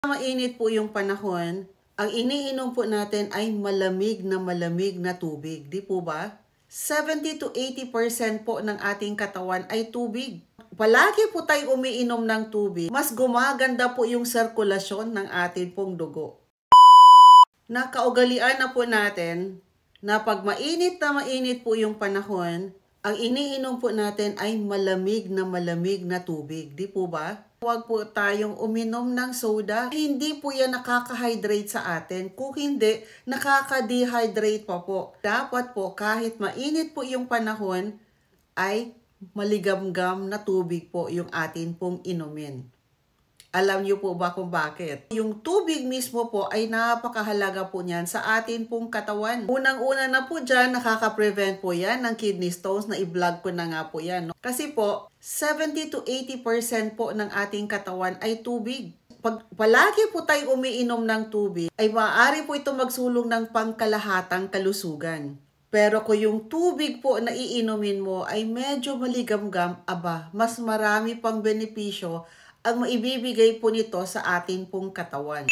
Mainit po yung panahon, ang iniinom po natin ay malamig na tubig, di po ba? 70 to 80% po ng ating katawan ay tubig. Palagi po tayo umiinom ng tubig, mas gumaganda po yung sirkulasyon ng ating pong dugo. Nakaugalian na po natin na pag mainit po yung panahon, ang iniinom po natin ay malamig na tubig, di po ba? Huwag po tayong uminom ng soda. Hindi po yan nakaka-hydrate sa atin. Kung hindi, nakaka-dehydrate pa po. Dapat po kahit mainit po yung panahon, ay maligamgam na tubig po yung atin pong inumin. Alam niyo po ba kung bakit? Yung tubig mismo po ay napakahalaga po niyan sa atin pong katawan. Unang-una na po dyan, nakaka-prevent po yan ng kidney stones na i-vlog ko na nga po yan. No? Kasi po, 70 to 80% po ng ating katawan ay tubig. Pag palagi po tayo umiinom ng tubig, ay maaari po ito magsulong ng pangkalahatang kalusugan. Pero kung yung tubig po na iinumin mo ay medyo maligamgam, mas marami pang benepisyo ang maibibigay po nito sa ating pong katawan.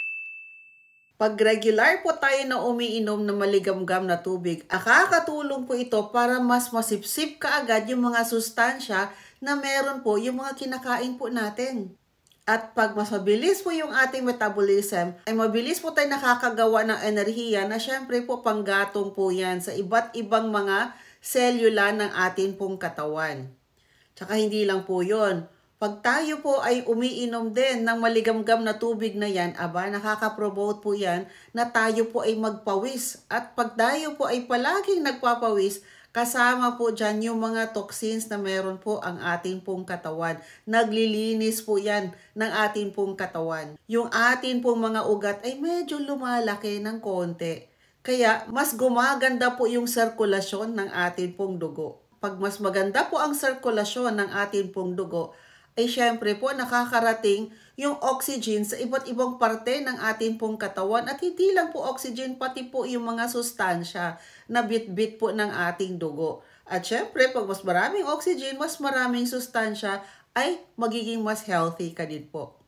Pag regular po tayo na umiinom ng maligamgam na tubig, nakakatulong po ito para mas masipsip kaagad yung mga sustansya na meron po yung mga kinakain po natin. At pag mas mabilis po yung ating metabolism, ay mabilis po tayo nakakagawa ng enerhiya na syempre po panggatong po yan sa iba't ibang mga selula ng ating pong katawan. Tsaka hindi lang po yun. Pag tayo po ay umiinom din ng maligamgam na tubig na yan, nakaka-promote po yan na tayo po ay magpawis. At pag tayo po ay palaging nagpapawis, kasama po dyan yung mga toxins na meron po ang ating pong katawan. Naglilinis po yan ng ating pong katawan. Yung ating pong mga ugat ay medyo lumalaki ng konti. Kaya mas gumaganda po yung sirkulasyon ng ating pong dugo. Pag mas maganda po ang sirkulasyon ng ating pong dugo, ay syempre po nakakarating yung oxygen sa iba't ibang parte ng ating pong katawan at hindi lang po oxygen, pati po yung mga sustansya na bit-bit po ng ating dugo. At syempre, pag mas maraming oxygen, mas maraming sustansya, ay magiging mas healthy ka din po.